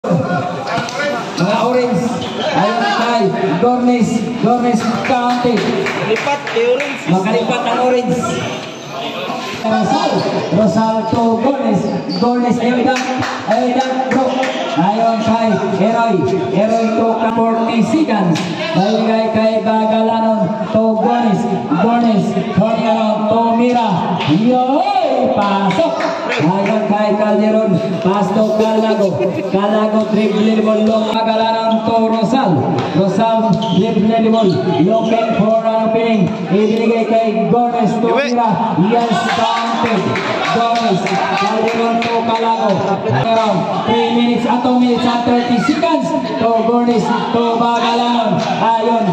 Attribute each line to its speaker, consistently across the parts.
Speaker 1: Mga orange. Ayun kay Gornes. Gornes County.
Speaker 2: Lipat kay orange.
Speaker 1: Makalipat ang orange. Rosal. Rosal to Gornes. Gornes Ewidan. Ewidan bro. Ayun kay Heroy. Heroy to 40 seconds. Baligay kay Bagalanon to Gornes. Gornes. Turning around to Mira. Yoy! Pasok. Ayun kay Calderon. Pass to Calago. Calago triple ball. Long Bagalanon to Rosal. Rosal triple ball. Looking for an opening. Ibinigay kay Gornes to Mira. Yes, counted. Gornes. Calderon to Calago. Around 3 minutes at 2 minutes and 30 seconds to Gornes to Bagalanon. Ayun.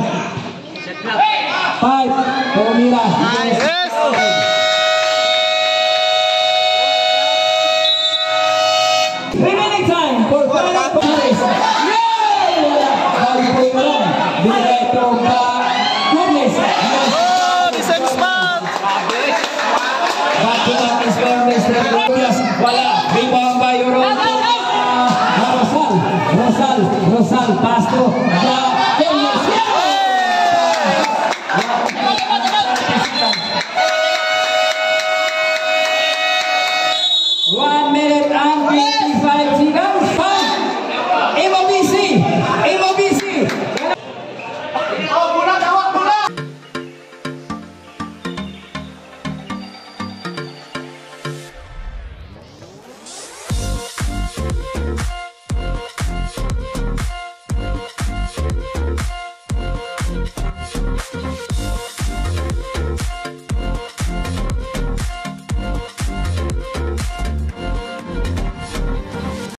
Speaker 1: 5 to Mira.
Speaker 2: Yes!
Speaker 1: Remaining time for final Paris. Yay! Bali po yung lang. Binigay to Gornes.
Speaker 2: Oh, the same spot!
Speaker 1: Back to back is Gornes. Wala. Rebound by Euro. Rosal. Rosal. Rosal. Pass to